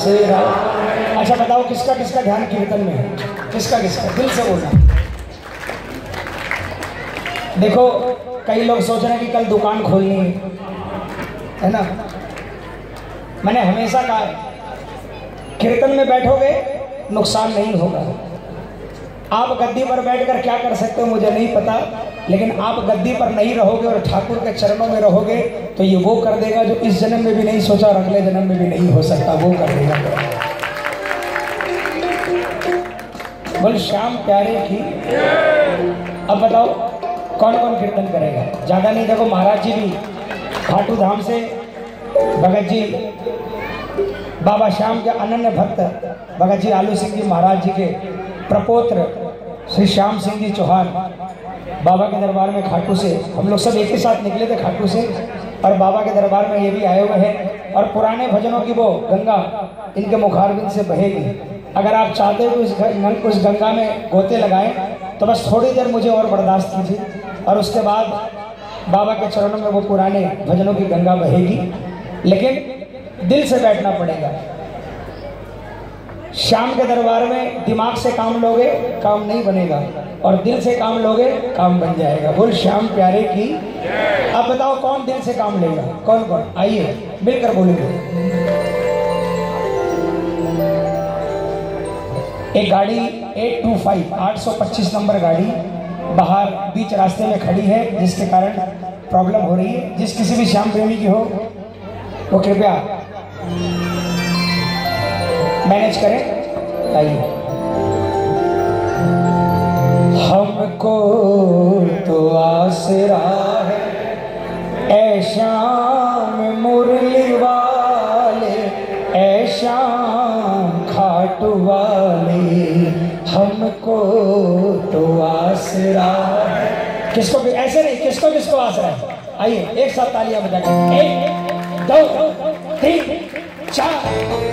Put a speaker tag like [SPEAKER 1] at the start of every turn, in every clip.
[SPEAKER 1] आसरा। अच्छा बताओ किसका किसका ध्यान कीर्तन में है? किसका किसका? दिल से बोलना। देखो कई लोग सोच रहे हैं कि कल दुकान खोलनी है ना। मैंने हमेशा कहा है कीर्तन में बैठोगे नुकसान नहीं होगा। आप गद्दी पर बैठकर क्या कर सकते हो मुझे नहीं पता, लेकिन आप गद्दी पर नहीं रहोगे और ठाकुर के चरणों में रहोगे तो ये वो कर देगा जो इस जन्म में भी नहीं सोचा और अगले जन्म में भी नहीं हो सकता, वो कर देगा। बोल श्याम प्यारे की। अब बताओ कौन कौन कीर्तन करेगा? ज्यादा नहीं, देखो महाराज जी भी खाटू धाम से, भगत जी बाबा श्याम के अनन्य भक्त भगत जी आलू सिंह जी महाराज जी के प्रपोत्र श्री श्याम सिंह जी चौहान बाबा के दरबार में खाटू से, हम लोग सब एक ही साथ निकले थे खाटू से और बाबा के दरबार में ये भी आए हुए हैं। और पुराने भजनों की वो गंगा इनके मुखारबिंद से बहेगी। अगर आप चाहते हो कि उस गंगा में गोते लगाएं तो बस थोड़ी देर मुझे और बर्दाश्त कीजिए और उसके बाद बाबा के चरणों में वो पुराने भजनों की गंगा बहेगी। लेकिन दिल से बैठना पड़ेगा। श्याम के दरबार में दिमाग से काम लोगे काम नहीं बनेगा और दिल से काम लोगे काम बन जाएगा। बोल श्याम प्यारे की। अब बताओ कौन दिल से काम लेगा? कौन कौन? आइए मिलकर बोलेंगे। एक गाड़ी 825 825 नंबर गाड़ी बाहर बीच रास्ते में खड़ी है जिसके कारण प्रॉब्लम हो रही है। जिस किसी भी श्याम प्रेमी की हो वो कृपया मैनेज करें। आइए। हमको तो आसरा है ऐ श्याम मुरली वाले, ऐ श्याम खाटू वाले, हमको तो आसरा है। किसको ऐसे नहीं, किसको किसको आसरा है? आइए एक साथ तालियां बजाकर। 1 2 3 4।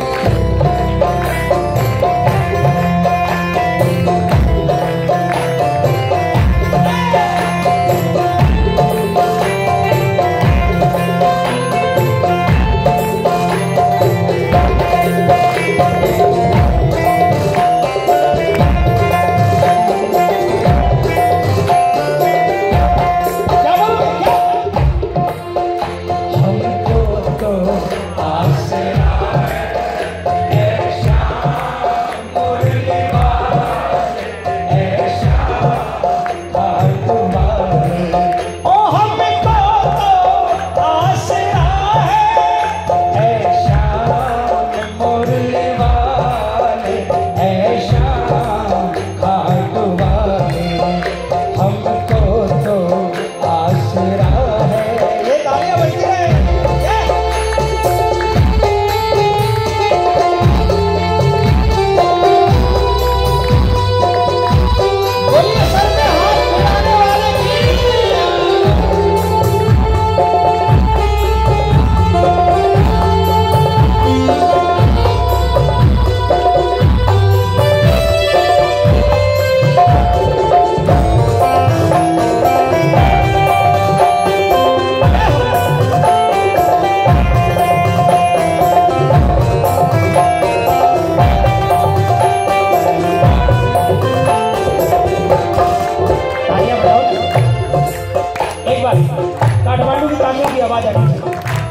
[SPEAKER 1] काठमांडू की तालियों की आवाज आ रही है।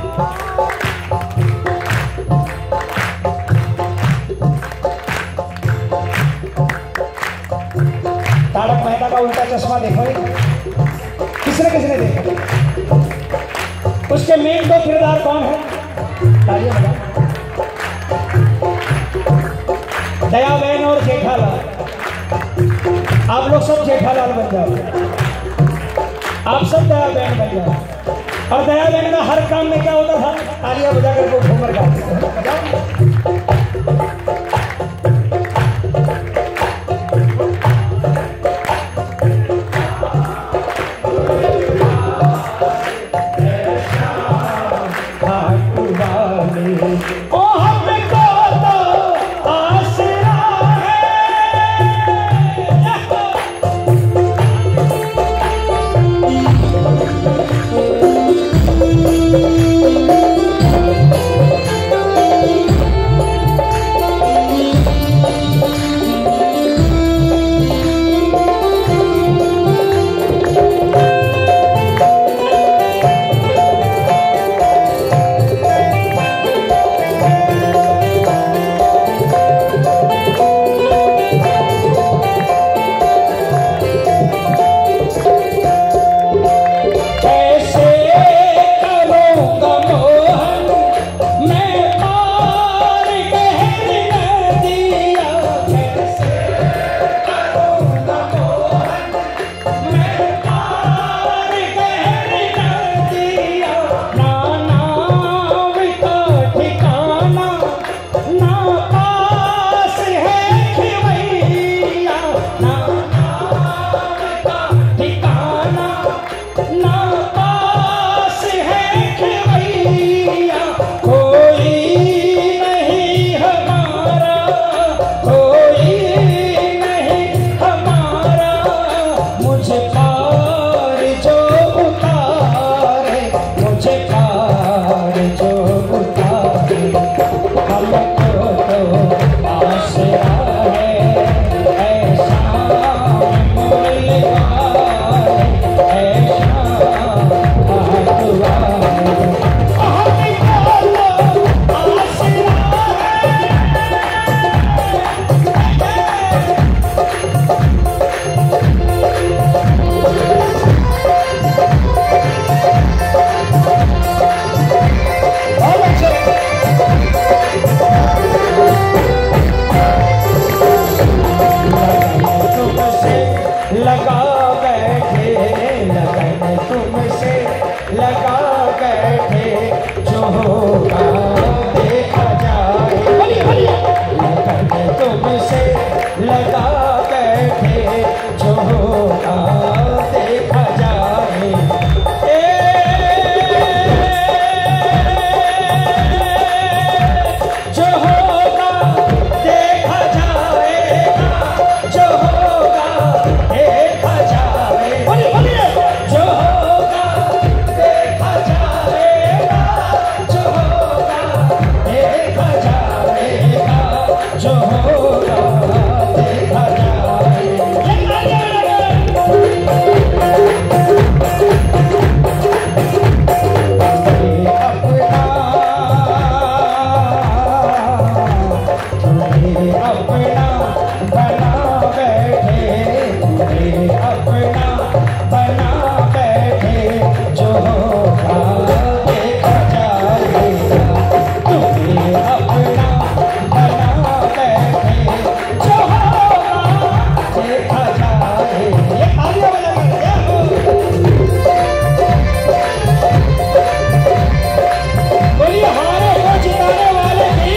[SPEAKER 1] तारक मेहता का उल्टा चश्मा देखो, किसने देखा? उसके मेन दो किरदार कौन है? तालियां बजाओ। दया बहन और जेठालाल। आप लोग सब जेठालाल बन जाओ, आप सब दया बहन बन जाओ। और दया बहन का हर काम में क्या होता था? तालियां बजाकर वो घूमर गाते थे। होगा देखा जाए, लगन तुमसे लगा बैठे, जो होगा देखा जाए। जो होगा देखा जाएगा, जो होगा देखा जाएगा, जो होगा देखा जाएगा, जो होगा देखा जाएगा, जो होगा देखा अपना बना बैठे, अपना बना बैठे, जो होगा देखा जाएगा, तुम्हें अपना बना बैठे, जो होगा देखा जाएगा। ये आगे बोलिए हारे को जिताने वाले की।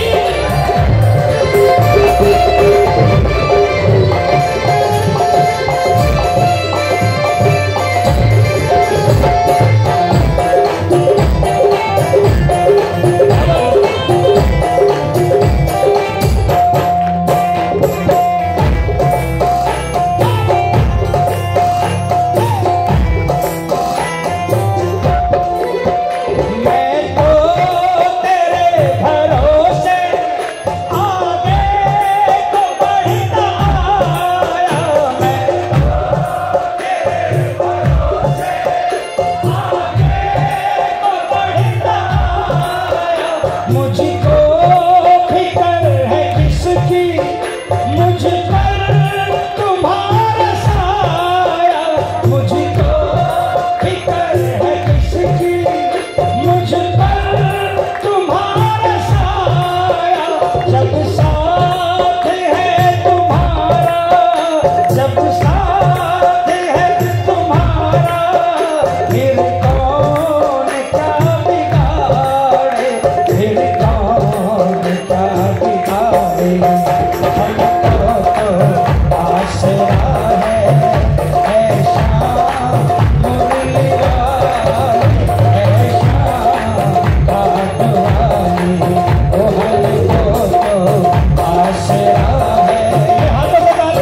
[SPEAKER 1] मुझको फिक्र है किसकी, मुझ पर तुम्हारा साया, मुझको फिक्र है किसकी, मुझ पर तुम्हारा साया, जब साथ है तुम्हारा, जब साथ है तुम्हारा, फिर कौन क्या बिगाड़े, फिर कौन क्या बिगाड़े। हमको तो आसरा है ऐसा मुरली वाली, ऐसा काट वाली, ओ हमको तो आसरा है। हाथों से बात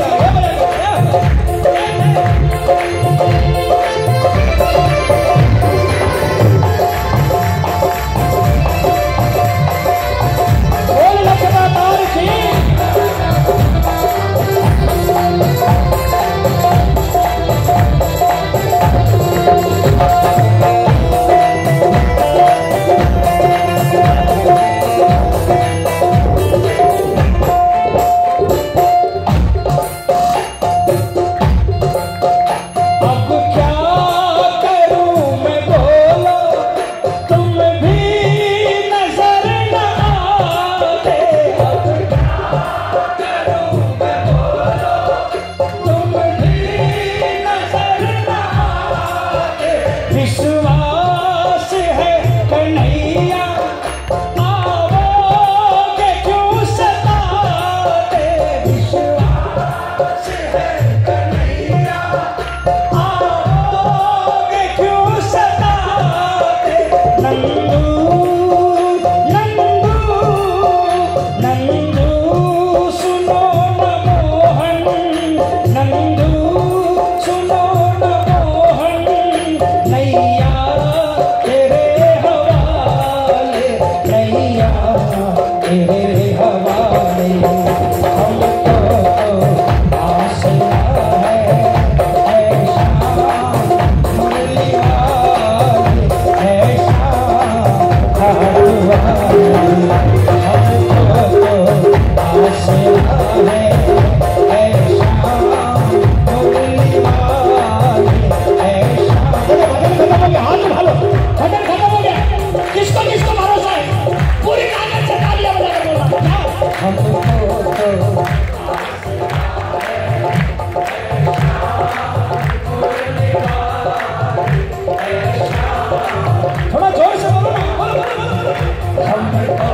[SPEAKER 1] बोल लखनऊ की। अब क्या करूं मैं बोलो, तुम भी नजर न आते। अब क्या करूं मैं बोलो, तुम भी नजर न आते। विश्वास है कन्हैया, आओगे क्यों सताते। विश्वास है कन्हैया, आओगे क्यों सताते। नंदू नंदू नंदू सुनो न मोहन, नंदू सुनो न मोहन, नैया तेरे हवाले, नैया तेरे हवाले। हमको तो आसरा हम